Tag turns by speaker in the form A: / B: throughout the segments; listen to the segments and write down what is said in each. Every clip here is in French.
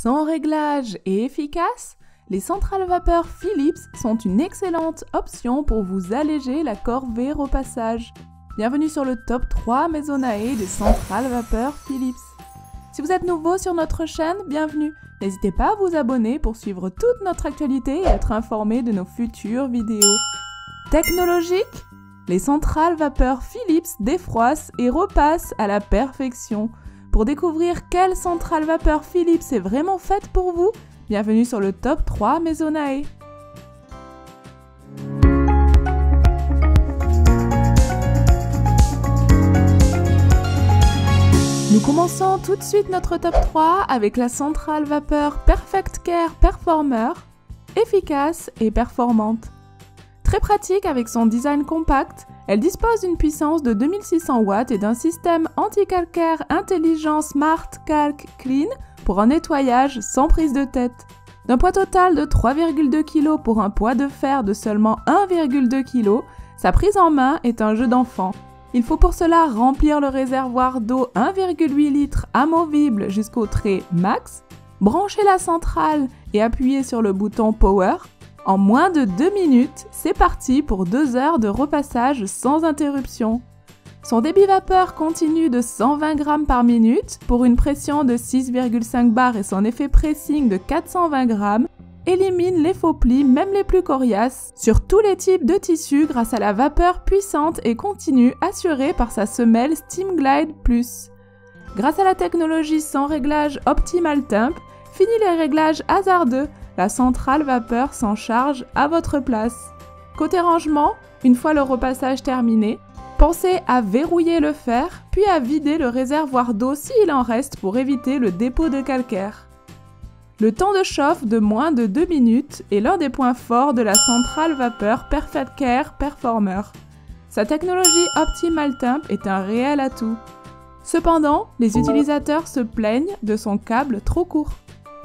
A: Sans réglage et efficaces, les centrales vapeur Philips sont une excellente option pour vous alléger la corvée repassage. Bienvenue sur le top 3 Maisonnae des centrales vapeur Philips. Si vous êtes nouveau sur notre chaîne, bienvenue. N'hésitez pas à vous abonner pour suivre toute notre actualité et être informé de nos futures vidéos. Technologique, les centrales vapeur Philips défroissent et repassent à la perfection. Pour découvrir quelle centrale vapeur Philips est vraiment faite pour vous, bienvenue sur le top 3 Maisonnae. Nous commençons tout de suite notre top 3 avec la centrale vapeur Perfect Care Performer, efficace et performante. Très pratique avec son design compact, elle dispose d'une puissance de 2600 watts et d'un système anti-calcaire intelligent Smart Calc Clean pour un nettoyage sans prise de tête. D'un poids total de 3,2 kg pour un poids de fer de seulement 1,2 kg, sa prise en main est un jeu d'enfant. Il faut pour cela remplir le réservoir d'eau 1,8 litre amovible jusqu'au trait max, brancher la centrale et appuyer sur le bouton Power. En moins de 2 minutes, c'est parti pour 2 heures de repassage sans interruption. Son débit vapeur continu de 120 grammes par minute pour une pression de 6,5 bar et son effet pressing de 420 grammes élimine les faux plis, même les plus coriaces, sur tous les types de tissus grâce à la vapeur puissante et continue assurée par sa semelle Steam Glide Plus. Grâce à la technologie sans réglage Optimal Temp, fini les réglages hasardeux. La centrale vapeur s'en charge à votre place. Côté rangement, une fois le repassage terminé, pensez à verrouiller le fer, puis à vider le réservoir d'eau s'il en reste pour éviter le dépôt de calcaire. Le temps de chauffe de moins de 2 minutes est l'un des points forts de la centrale vapeur Perfect Care Performer. Sa technologie Optimal Temp est un réel atout. Cependant, les utilisateurs se plaignent de son câble trop court.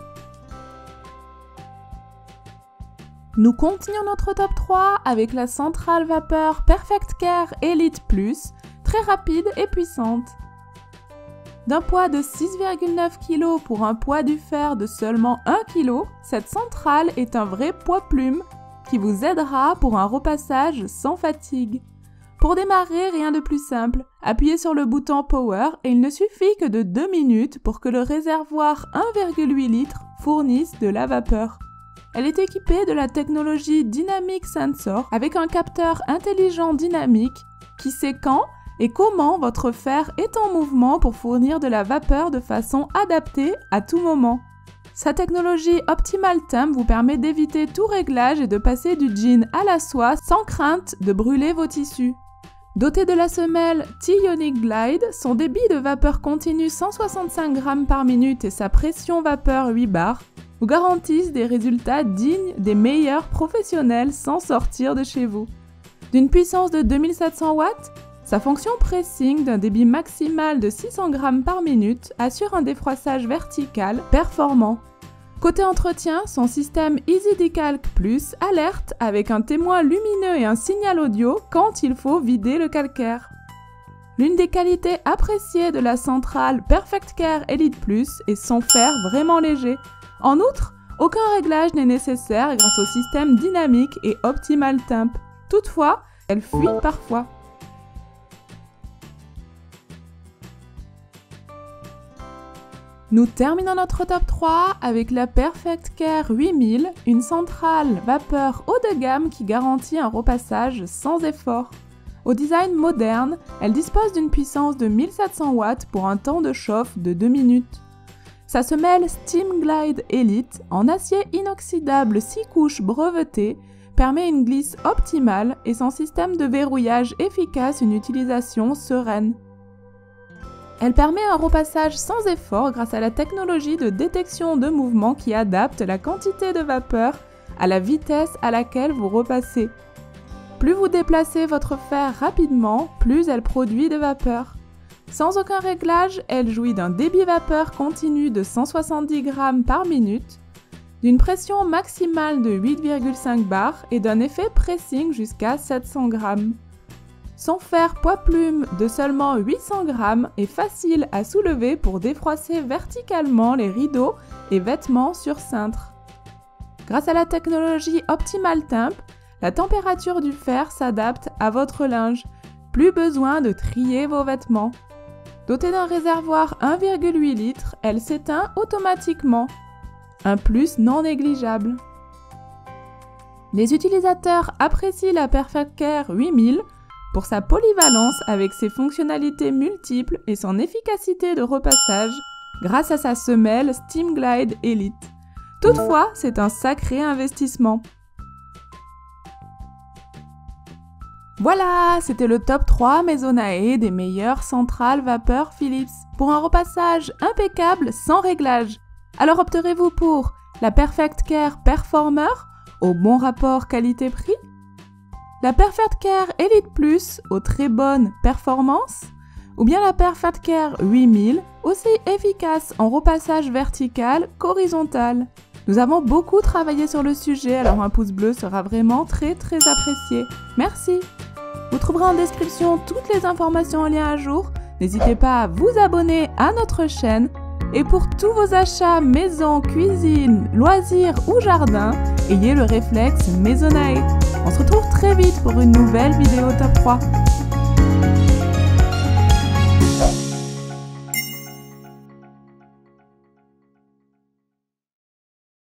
A: Nous continuons notre top 3 avec la centrale vapeur Perfect Care Elite Plus, très rapide et puissante. D'un poids de 6,9 kg pour un poids du fer de seulement 1 kg, cette centrale est un vrai poids-plume qui vous aidera pour un repassage sans fatigue. Pour démarrer, rien de plus simple, appuyez sur le bouton Power et il ne suffit que de 2 minutes pour que le réservoir 1,8 litre fournisse de la vapeur. Elle est équipée de la technologie Dynamic Sensor avec un capteur intelligent dynamique qui sait quand et comment votre fer est en mouvement pour fournir de la vapeur de façon adaptée à tout moment. Sa technologie Optimal Temp vous permet d'éviter tout réglage et de passer du jean à la soie sans crainte de brûler vos tissus. Doté de la semelle T-Ionic Glide, son débit de vapeur continu 165 grammes par minute et sa pression vapeur 8 bars vous garantissent des résultats dignes des meilleurs professionnels sans sortir de chez vous. D'une puissance de 2700 watts, sa fonction pressing d'un débit maximal de 600 grammes par minute assure un défroissage vertical performant. Côté entretien, son système EasyDecalc Plus alerte avec un témoin lumineux et un signal audio quand il faut vider le calcaire. L'une des qualités appréciées de la centrale Perfect Care Elite Plus est son fer vraiment léger. En outre, aucun réglage n'est nécessaire grâce au système dynamique et Optimal Temp. Toutefois, elle fuit parfois. Nous terminons notre top 3 avec la Perfect Care 8000, une centrale vapeur haut de gamme qui garantit un repassage sans effort. Au design moderne, elle dispose d'une puissance de 1700 watts pour un temps de chauffe de 2 minutes. Sa semelle Steam Glide Elite en acier inoxydable 6 couches brevetées permet une glisse optimale et son système de verrouillage efficace une utilisation sereine. Elle permet un repassage sans effort grâce à la technologie de détection de mouvement qui adapte la quantité de vapeur à la vitesse à laquelle vous repassez. Plus vous déplacez votre fer rapidement, plus elle produit de vapeur. Sans aucun réglage, elle jouit d'un débit vapeur continu de 170 grammes par minute, d'une pression maximale de 8,5 bars et d'un effet pressing jusqu'à 700 grammes. Son fer poids-plume de seulement 800 grammes est facile à soulever pour défroisser verticalement les rideaux et vêtements sur cintre. Grâce à la technologie Optimal Temp, la température du fer s'adapte à votre linge. Plus besoin de trier vos vêtements. Dotée d'un réservoir 1,8 litres, elle s'éteint automatiquement. Un plus non négligeable. Les utilisateurs apprécient la Perfect Care 8000 pour sa polyvalence avec ses fonctionnalités multiples et son efficacité de repassage grâce à sa semelle Steam Glide Elite. Toutefois, c'est un sacré investissement. Voilà, c'était le top 3 Maisonnae des meilleures centrales vapeur Philips pour un repassage impeccable sans réglage. Alors opterez-vous pour la Perfect Care Performer au bon rapport qualité-prix, la Perfect Care Elite Plus aux très bonnes performances, ou bien la Perfect Care 8000 aussi efficace en repassage vertical qu'horizontal. Nous avons beaucoup travaillé sur le sujet, alors un pouce bleu sera vraiment très apprécié. Merci! Vous trouverez en description toutes les informations en lien à jour. N'hésitez pas à vous abonner à notre chaîne. Et pour tous vos achats maison, cuisine, loisirs ou jardin, ayez le réflexe Maisonnae. On se retrouve très vite pour une nouvelle vidéo top 3.